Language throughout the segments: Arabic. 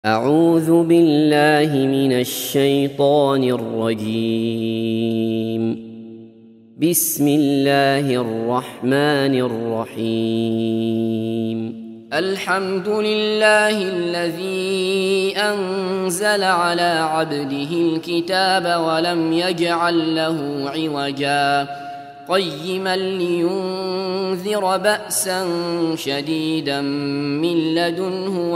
أعوذ بالله من الشيطان الرجيم. بسم الله الرحمن الرحيم. الحمد لله الذي أنزل على عبده الكتاب ولم يجعل له عوجا قيما لينذر بأسا شديدا من لدنه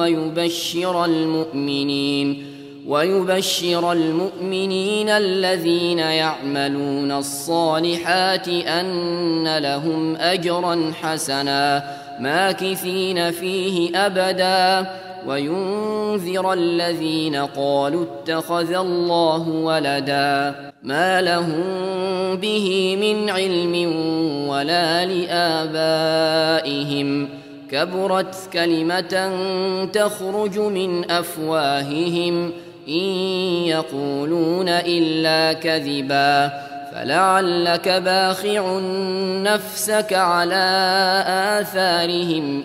ويبشر المؤمنين الذين يعملون الصالحات أن لهم أجرا حسنا ماكثين فيه أبدا وينذر الذين قالوا اتخذ الله ولدا ما لهم به من علم ولا لآبائهم كبرت كلمة تخرج من أفواههم إن يقولون إلا كذبا فلعلك باخع نفسك على آثارهم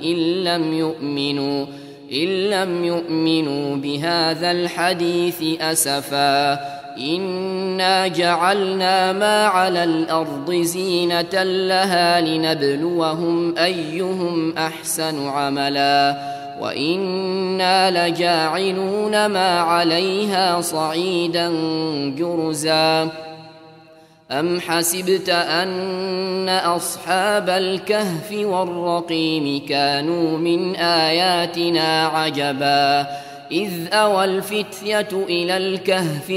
إن لم يؤمنوا بهذا الحديث أسفا إنا جعلنا ما على الأرض زينة لها لنبلوهم أيهم أحسن عملا وإنا لجاعلون ما عليها صعيدا جرزا أم حسبت أن أصحاب الكهف والرقيم كانوا من آياتنا عجبا إذ أوى الفتية إلى الكهف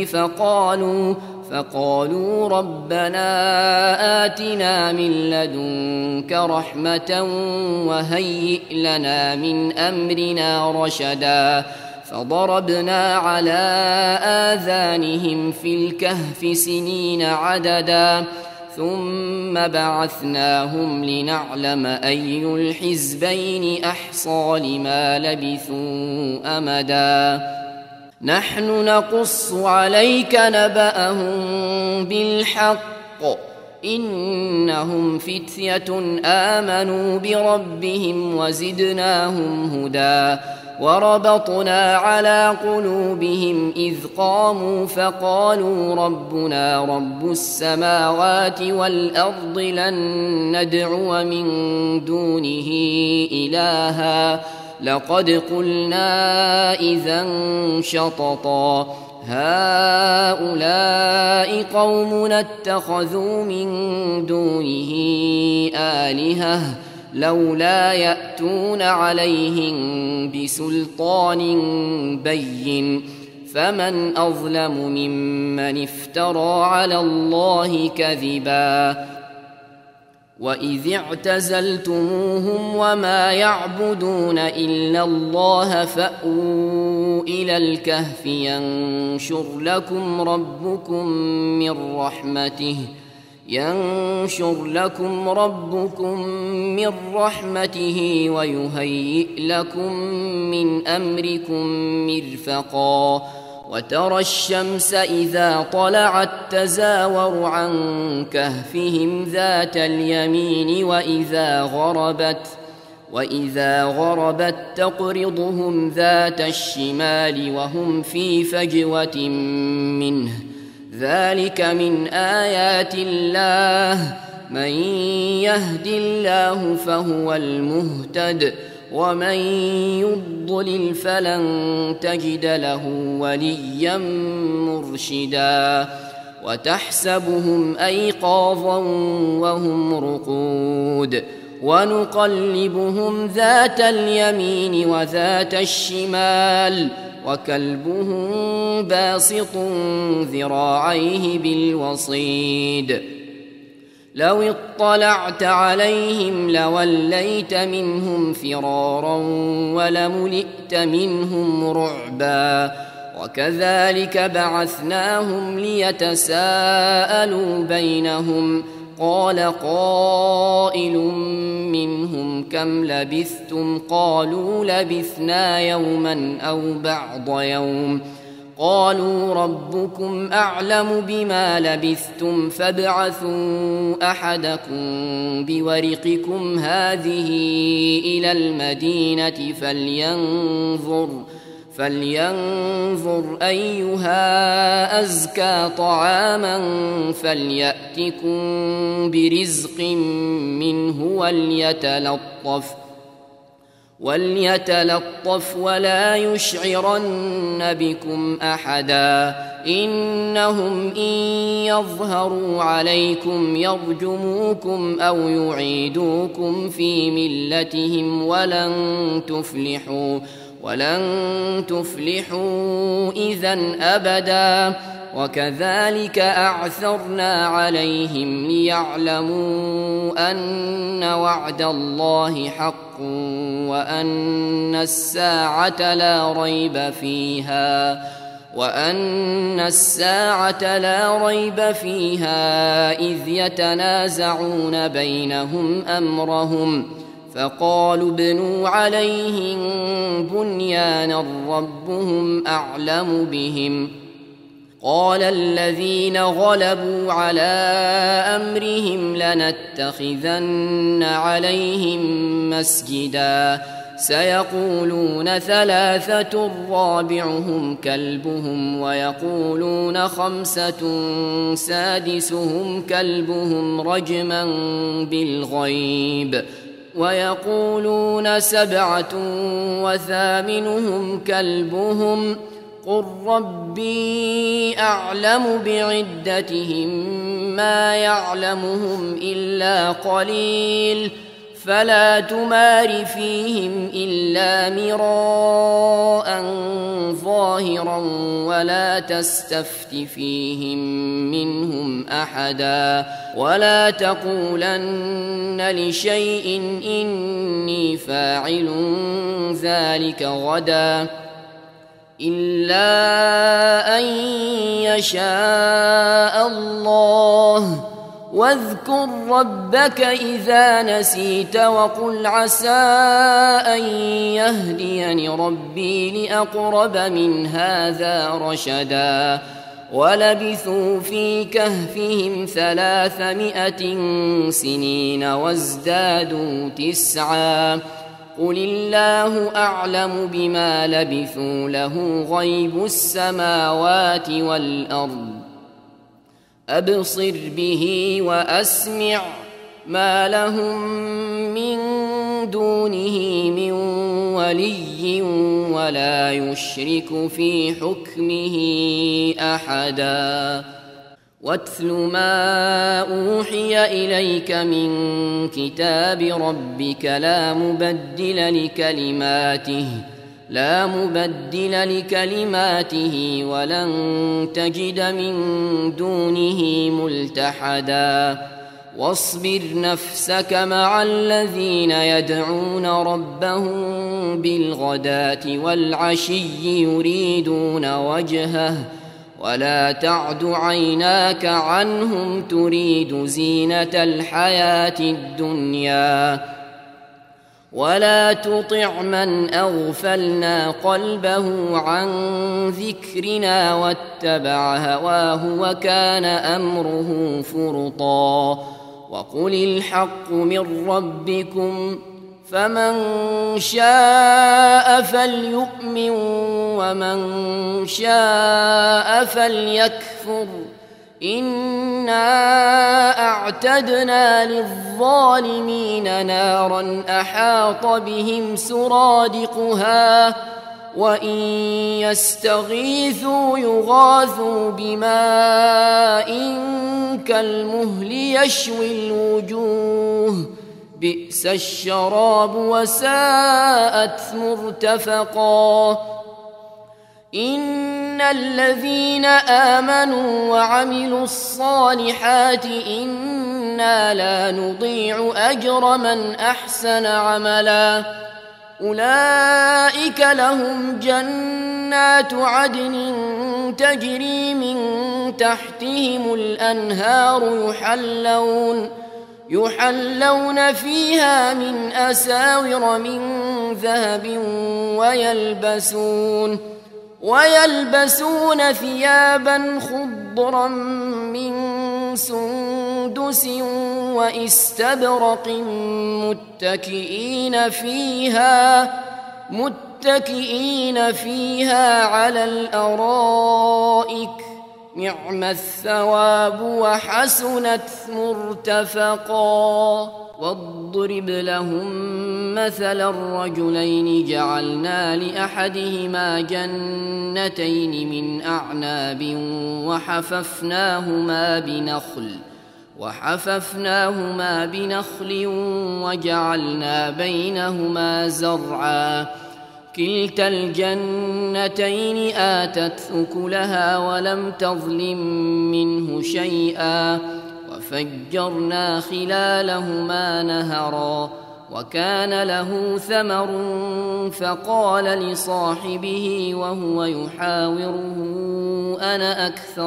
فقالوا ربنا آتنا من لدنك رحمة وهيئ لنا من أمرنا رشدا فضربنا على آذانهم في الكهف سنين عددا ثم بعثناهم لنعلم أي الحزبين أحصى لما لبثوا أمدا نحن نقص عليك نبأهم بالحق إنهم فتية آمنوا بربهم وزدناهم هدى وربطنا على قلوبهم إذ قاموا فقالوا ربنا رب السماوات والأرض لن ندعو من دونه إلها لقد قلنا إذا شططا هؤلاء قومنا اتخذوا من دونه آلهة لولا يأتون عليهم بسلطان بين فمن أظلم ممن افترى على الله كذبا وإذ اعتزلتموهم وما يعبدون إلا الله فأووا إلى الكهف ينشر لكم ربكم من رحمته ويهيئ لكم من أمركم مرفقا وترى الشمس إذا طلعت تزاور عن كهفهم ذات اليمين وإذا غربت تقرضهم ذات الشمال وهم في فجوة منه ذلك من آيات الله من يهد الله فهو المهتد ومن يضلل فلن تجد له وليا مرشدا وتحسبهم أيقاظا وهم رقود ونقلبهم ذات اليمين وذات الشمال وكلبهم باسط ذراعيه بالوصيد لو اطلعت عليهم لوليت منهم فرارا ولملئت منهم رعبا وكذلك بعثناهم ليتساءلوا بينهم قال قائل منهم كم لبثتم قالوا لبثنا يوما أو بعض يوم قالوا ربكم أعلم بما لبثتم فابعثوا أحدكم بورقكم هذه إلى المدينة فلينظر أيها أزكى طعاما فليأتكم برزق منه وليتلطف ولا يشعرن بكم أحدا إنهم إن يظهروا عليكم يرجموكم أو يعيدوكم في ملتهم ولن تفلحوا إذا أبدا وكذلك أعثرنا عليهم ليعلموا أن وعد الله حق وأن الساعة لا ريب فيها إذ يتنازعون بينهم أمرهم فقالوا ابنوا عليهم بنيانا ربهم أعلم بهم قال الذين غلبوا على أمرهم لنتخذن عليهم مسجدا سيقولون 3 رابعهم كلبهم ويقولون 5 سادسهم كلبهم رجما بالغيب ويقولون 7 وثامنهم كلبهم قل ربي أعلم بعدتهم ما يعلمهم إلا قليل فلا تمار فيهم إلا مراء ظاهرا ولا تستفت فيهم منهم أحدا ولا تقولن لشيء إني فاعل ذلك غدا إلا أن يشاء الله واذكر ربك إذا نسيت وقل عسى أن يهديني ربي لأقرب من هذا رشدا ولبثوا في كهفهم 300 سنين وازدادوا 9 قل الله أعلم بما لبثوا له غيب السماوات والأرض أبصر به وأسمع ما لهم من دونه من ولي ولا يشرك في حكمه أحدا واتل ما أوحي إليك من كتاب ربك لا مبدل لكلماته ولن تجد من دونه ملتحدا واصبر نفسك مع الذين يدعون ربهم بالغداة والعشي يريدون وجهه ولا تعد عيناك عنهم تريد زينة الحياة الدنيا ولا تطع من أغفلنا قلبه عن ذكرنا واتبع هواه وكان أمره فرطا وقل الحق من ربكم فمن شاء فليؤمن ومن شاء فليكفر إنا أعتدنا للظالمين نارا أحاط بهم سرادقها وإن يستغيثوا يغاثوا بماء كالمهل يشوي الوجوه بئس الشراب وساءت مرتفقا إن الذين آمنوا وعملوا الصالحات إنا لا نضيع أجر من أحسن عملا أولئك لهم جنات عدن تجري من تحتهم الأنهار يحلون فيها من أساور من ذهب ويلبسون ثيابا خضرا من سندس متكئين فيها على الأرائك نعم الثواب وحسنت مرتفقا. واضرب لهم مثل الرجلين جعلنا لأحدهما جنتين من أعناب وحففناهما بنخل وجعلنا بينهما زرعا كلتا الجنتين آتت أكلها ولم تظلم منه شيئا وفجرنا خلالهما نهرا وكان له ثمر فقال لصاحبه وهو يحاوره أنا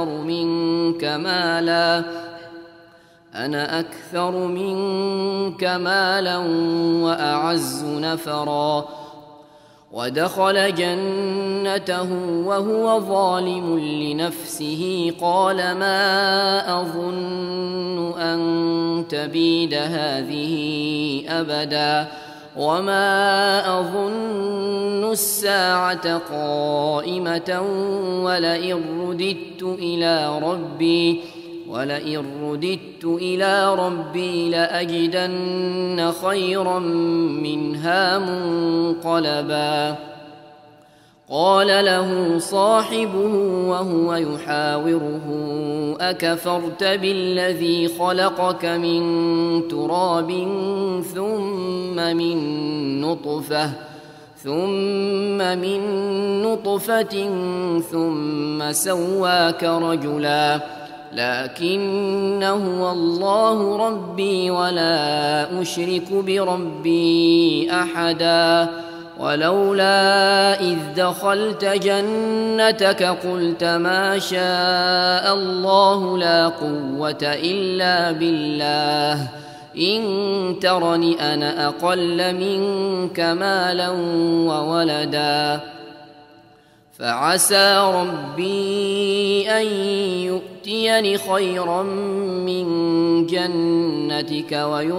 أكثر منك مالا وأعز نفرا. ودخل جنته وهو ظالم لنفسه قال ما أظن أن تبيد هذه أبدا وما أظن الساعة قائمة ولئن رددت إلى ربي لأجدن خيرا منها منقلبا. قال له صاحبه وهو يحاوره أكفرت بالذي خلقك من تراب ثم من نطفة ثم سواك رجلا لكن هو الله ربي ولا أشرك بربي أحدا. ولولا إذ دخلت جنتك قلت ما شاء الله لا قوة إلا بالله إن ترني أنا أقل منك مالا وولدا فعسى ربي أن يؤتيني خيرا من جنتك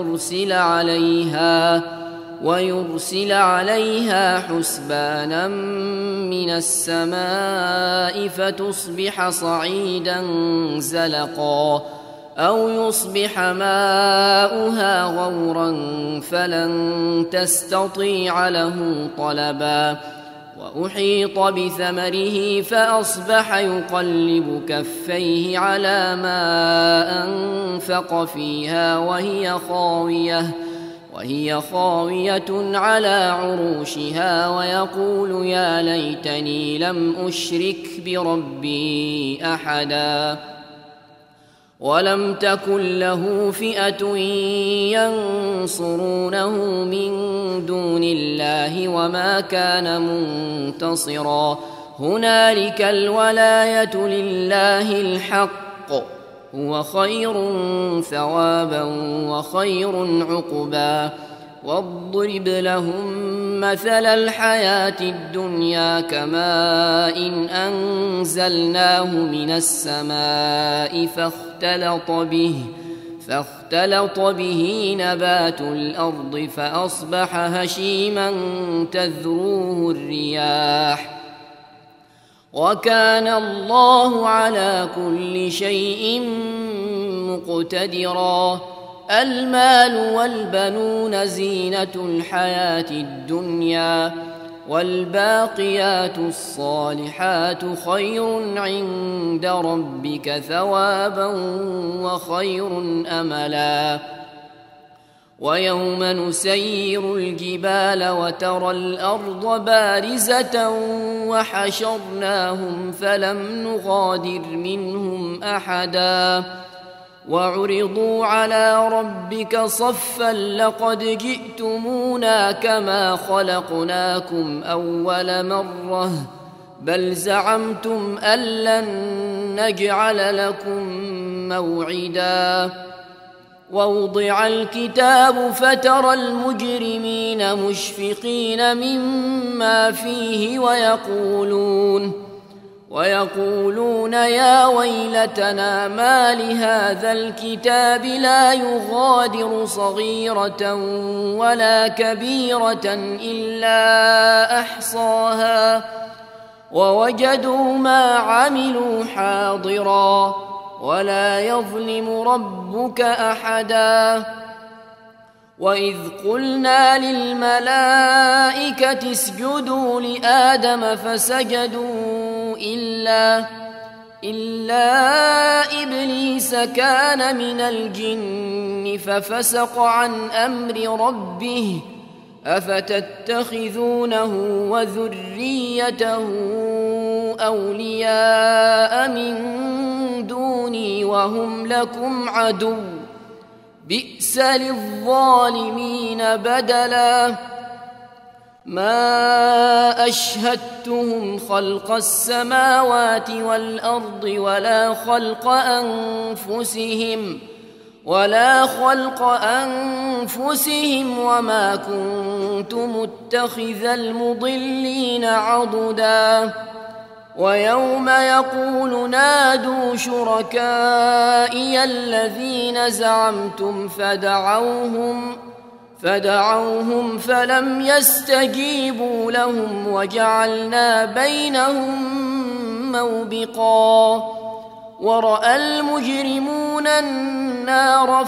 ويرسل عليها حسبانا من السماء فتصبح صعيدا زلقا أو يصبح ماؤها غورا فلن تستطيع له طلبا. وأحيط بثمره فأصبح يقلب كفيه على ما أنفق فيها وهي خاوية على عروشها ويقول يا ليتني لم أشرك بربي أحدا. ولم تكن له فئة ينصرونه من دون الله وما كان منتصرا. هنالك الولاية لله الحق هو خير ثوابا وخير عقبا. واضرب لهم مثل الحياة الدنيا كماء أنزلناه من السماء فاختلط به نبات الأرض فأصبح هشيما تذروه الرياح وكان الله على كل شيء مقتدرا. المال والبنون زينة الحياة الدنيا والباقيات الصالحات خير عند ربك ثوابا وخير أملا. ويوم نسير الجبال وترى الأرض بارزة وحشرناهم فلم نغادر منهم أحدا وعرضوا على ربك صفا لقد جئتمونا كما خلقناكم أول مرة بل زعمتم أن لن نجعل لكم موعدا. ووضع الكتاب فترى المجرمين مشفقين مما فيه ويقولون يا ويلتنا ما لهذا الكتاب لا يغادر صغيرة ولا كبيرة إلا أحصاها ووجدوا ما عملوا حاضرا ولا يظلم ربك أحدا. وإذ قلنا للملائكة اسجدوا لآدم فسجدوا إلا إبليس كان من الجن ففسق عن أمر ربه أفتتخذونه وذريته أولياء من دوني وهم لكم عدو بئس للظالمين بدلا. ما أشهدتهم خلق السماوات والأرض ولا خلق أنفسهم وما كنت متخذ المضلين عضدا. ويوم يقول نادوا شركائي الذين زعمتم فدعوهم فلم يستجيبوا لهم وجعلنا بينهم موبقا. ورأى المجرمون النار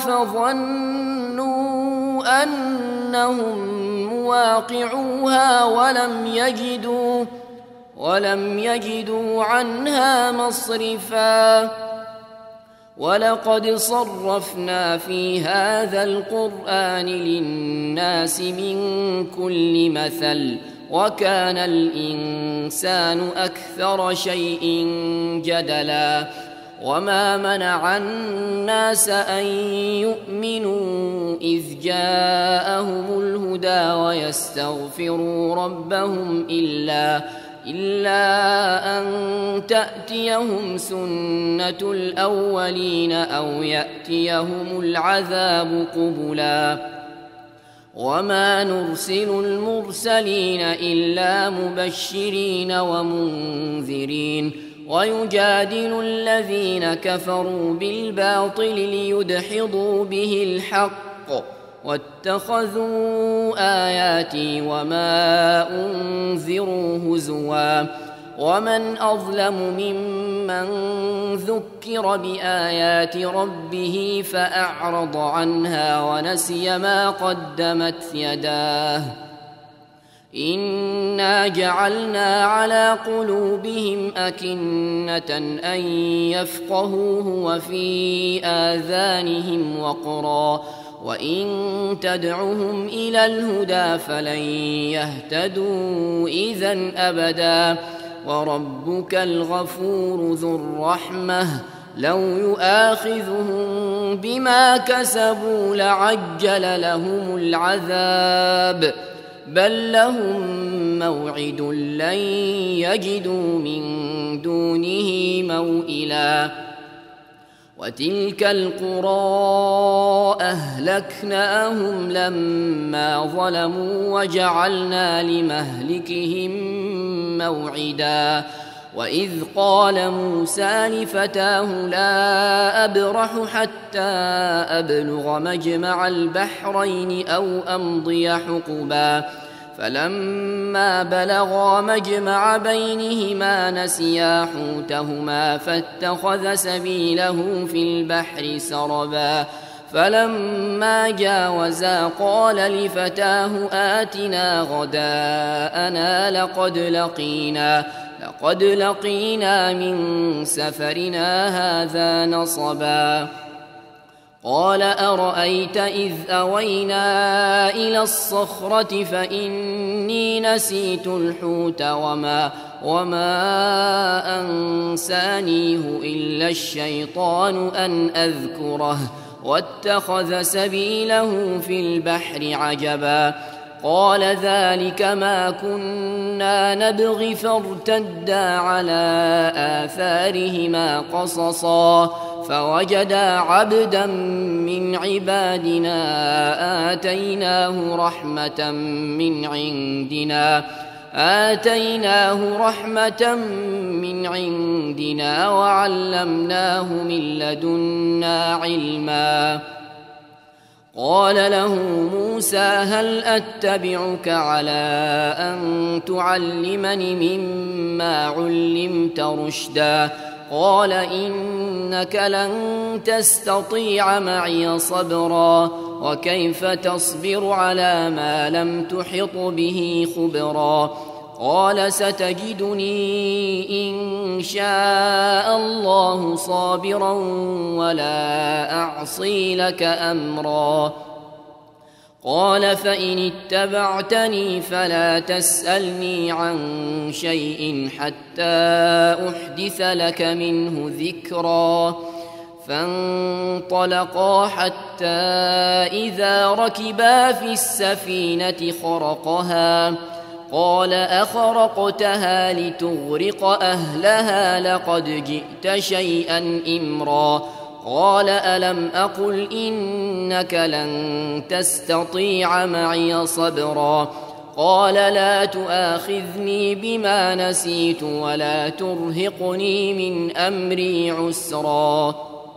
فظنوا أنهم مواقعوها ولم يجدوا عنها مصرفا. ولقد صرفنا في هذا القرآن للناس من كل مثل وكان الإنسان أكثر شيء جدلا. وما منع الناس أن يؤمنوا إذ جاءهم الهدى ويستغفروا ربهم إلا أن تأتيهم سنة الأولين أو يأتيهم العذاب قبلا. وما نرسل المرسلين إلا مبشرين ومنذرين ويجادل الذين كفروا بالباطل ليدحضوا به الحق واتخذوا آياتي وما أنذروا هزوا. ومن أظلم ممن ذكر بآيات ربه فأعرض عنها ونسي ما قدمت يداه. إنا جعلنا على قلوبهم أكنة أن يفقهوه وفي آذانهم وقرا وإن تدعهم إلى الهدى فلن يهتدوا إذا أبدا. وربك الغفور ذو الرحمة لو يؤاخذهم بما كسبوا لعجل لهم العذاب بل لهم موعد لن يجدوا من دونه موئلا. وتلك القرى أهلكناهم لما ظلموا وجعلنا لمهلكهم موعدا. وإذ قال موسى لفتاه لا أبرح حتى أبلغ مجمع البحرين أو أمضي حقبا. فلما بلغا مجمع بينهما نسيا حوتهما فاتخذ سبيله في البحر سربا. فلما جاوزا قال لفتاه آتنا غداءنا لقد لقينا من سفرنا هذا نصبا. قال أرأيت إذ أوينا إلى الصخرة فإني نسيت الحوت وما أنسانيه إلا الشيطان أن أذكره واتخذ سبيله في البحر عجبا. قال ذلك ما كنا نبغي فارتدا على آثارهما قصصا. فوجدا عبدا من عبادنا آتيناه رحمة من عندنا آتيناه رحمة من عندنا وعلمناه من لدنا علما. قال له موسى هل أتبعك على أن تعلمني مما علمت رشدا؟ قال إنك لن تستطيع معي صبرا وكيف تصبر على ما لم تحط به خبرا؟ قال ستجدني إن شاء الله صابرا ولا أعصي لك أمرا. قال فإن اتبعتني فلا تسألني عن شيء حتى أحدث لك منه ذكرا. فانطلقا حتى إذا ركبا في السفينة خرقها قال أخرقتها لتغرق أهلها لقد جئت شيئا إمرا. قال ألم أقل إنك لن تستطيع معي صبرا؟ قال لا تؤاخذني بما نسيت ولا ترهقني من أمري عسرا.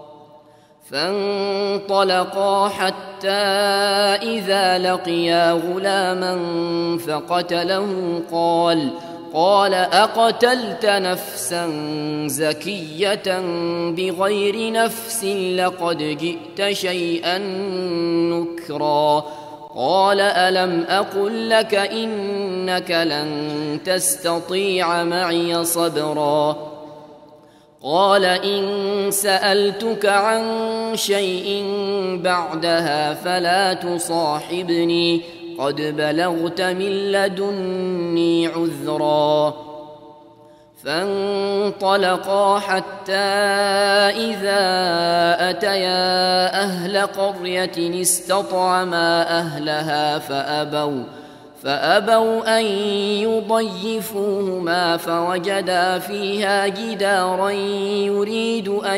فانطلقا حتى إذا لقيا غلاما فقتله قال أقتلت نفسا زكية بغير نفس لقد جئت شيئا نكرا. قال ألم أقل لك إنك لن تستطيع معي صبرا؟ قال إن سألتك عن شيء بعدها فلا تصاحبني قد بلغت من لدني عذرا. فانطلقا حتى إذا أتيا أهل قرية استطعما أهلها فأبوا أن يضيفوهما فوجدا فيها جدارا يريد أن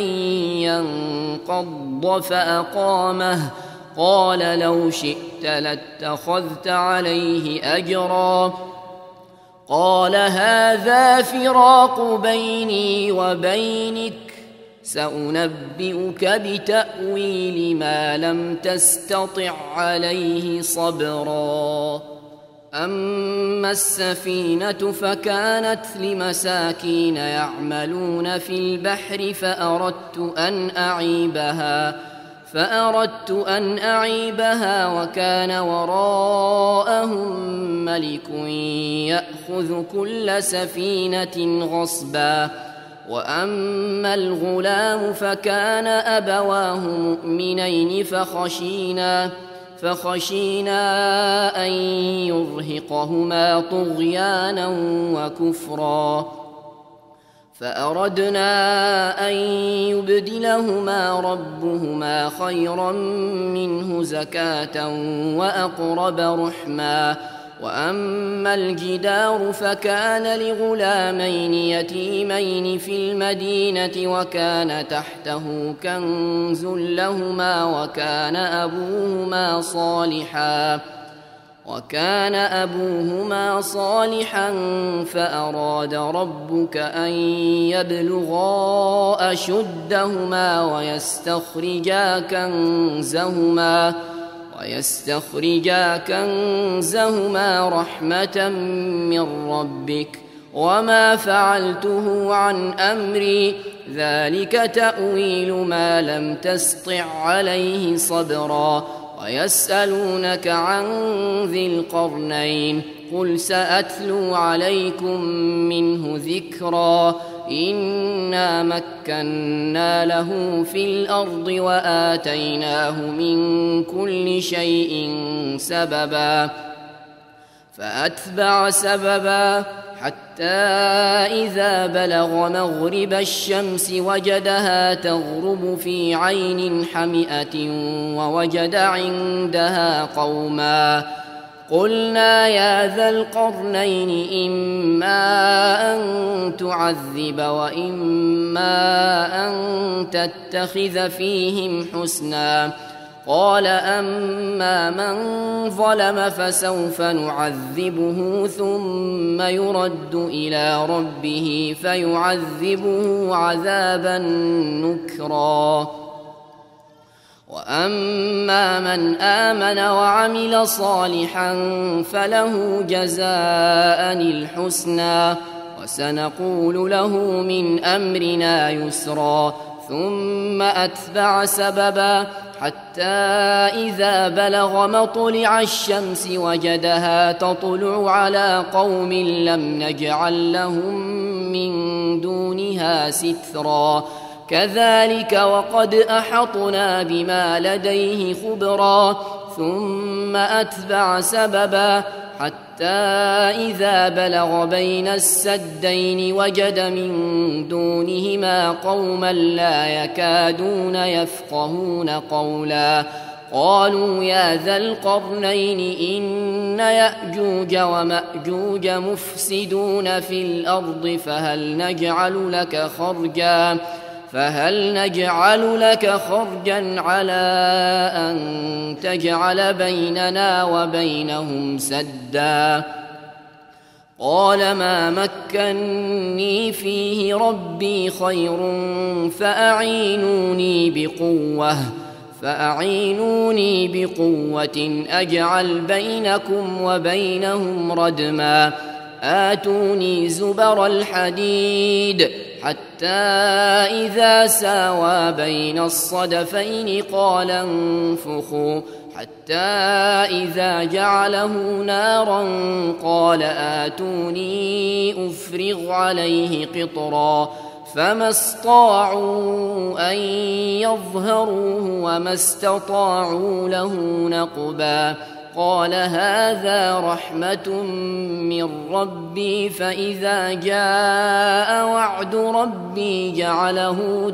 ينقض فأقامه. قال لو شئت لاتخذت عليه أجرا. قال هذا فراق بيني وبينك سأنبئك بتأويل ما لم تستطع عليه صبرا. أما السفينة فكانت لمساكين يعملون في البحر فأردت أن أعيبها وكان وراءهم ملك يأخذ كل سفينة غصبا. وأما الغلام فكان أبواه مؤمنين فخشينا أن يرهقهما طغيانا وكفرا. فأردنا أن يبدلهما ربهما خيرا منه زكاة وأقرب رحما. وأما الجدار فكان لغلامين يتيمين في المدينة وكان تحته كنز لهما وكان أبوهما صالحا فأراد ربك أن يبلغا أشدهما ويستخرجا كنزهما رحمة من ربك وما فعلته عن أمري ذلك تأويل ما لم تسطع عليه صبرا. ويسألونك عن ذي القرنين قل سأتلو عليكم منه ذكرا. إنا مكنا له في الأرض وآتيناه من كل شيء سببا. فأتبع سببا حتى إذا بلغ مغرب الشمس وجدها تغرب في عين حمئة ووجد عندها قوما. قلنا يا ذا القرنين إما أن تعذب وإما أن تتخذ فيهم حسنا. قال أما من ظلم فسوف نعذبه ثم يرد إلى ربه فيعذبه عذابا نكرا وأما من آمن وعمل صالحا فله جزاء الحسنى وسنقول له من أمرنا يسرا ثم أتبع سببا حتى إذا بلغ مطلع الشمس وجدها تطلع على قوم لم نجعل لهم من دونها سترا كذلك وقد أحطنا بما لديه خبرا ثم أتبع سببا حتى إذا بلغ بين السدين وجد من دونهما قوما لا يكادون يفقهون قولا قالوا يا ذا القرنين إن يأجوج ومأجوج مفسدون في الأرض فهل نجعل لك خرجا على أن تجعل بيننا وبينهم سدا قال ما مكني فيه ربي خير فأعينوني بقوة أجعل بينكم وبينهم ردما آتوني زبر الحديد حتى إذا ساوى بين الصدفين قال انفخوا حتى إذا جعله نارا قال آتوني أفرغ عليه قطرا فما استطاعوا أن يظهروه وما استطاعوا له نقبا قال هذا رحمة من ربي فإذا جاء وعد ربي جعله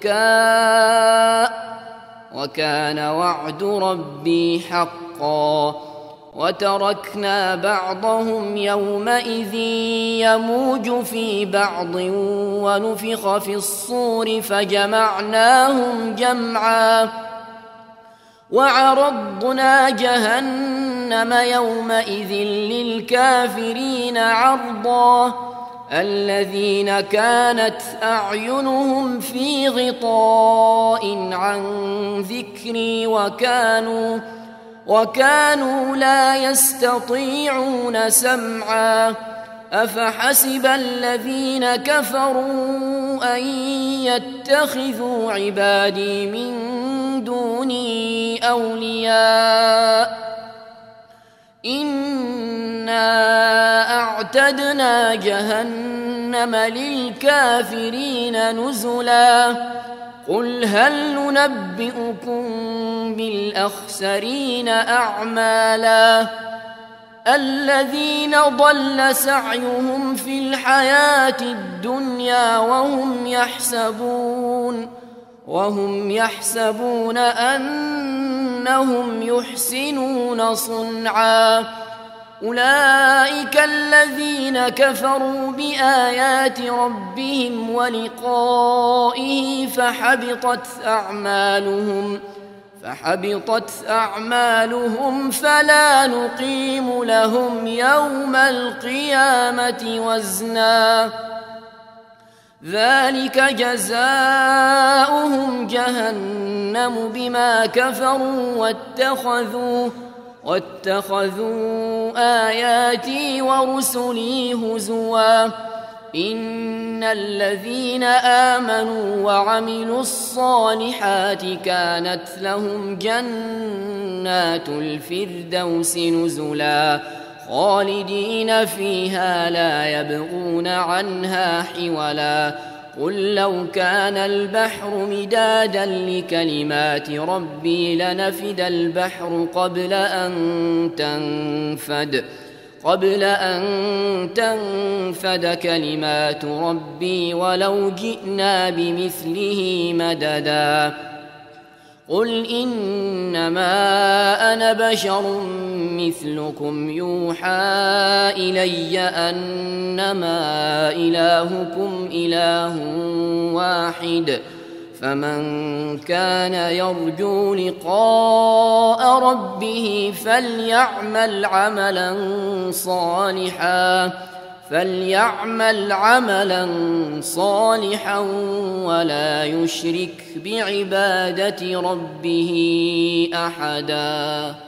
دكاء وكان وعد ربي حقا وتركنا بعضهم يومئذ يموج في بعض ونفخ في الصور فجمعناهم جمعا وعرضنا جهنم يومئذ للكافرين عرضا الذين كانت أعينهم في غطاء عن ذكري وكانوا لا يستطيعون سمعا أفحسب الذين كفروا أن يتخذوا عبادي من دوني أولياء إنا أعتدنا جهنم للكافرين نزلا قل هل ننبئكم بالأخسرين أعمالا الذين ضل سعيهم في الحياة الدنيا وهم يحسبون أنهم يحسنون صنعا أولئك الذين كفروا بآيات ربهم ولقائه فحبطت أعمالهم فلا نقيم لهم يوم القيامة وزنا ذلك جزاؤهم جهنم بما كفروا واتخذوا آياتي ورسلي هزوا إن الذين آمنوا وعملوا الصالحات كانت لهم جنات الفردوس نزلا خالدين فيها لا يبغون عنها حولا قل لو كان البحر مدادا لكلمات ربي لنفد البحر قبل أن تنفد كلمات ربي ولو جئنا بمثله مددا قل إنما أنا بشر مثلكم يوحى إلي أنما إلهكم إله واحد فمن كان يرجو لقاء ربه فليعمل عملا صالحا ولا يشرك بعبادة ربه أحدا.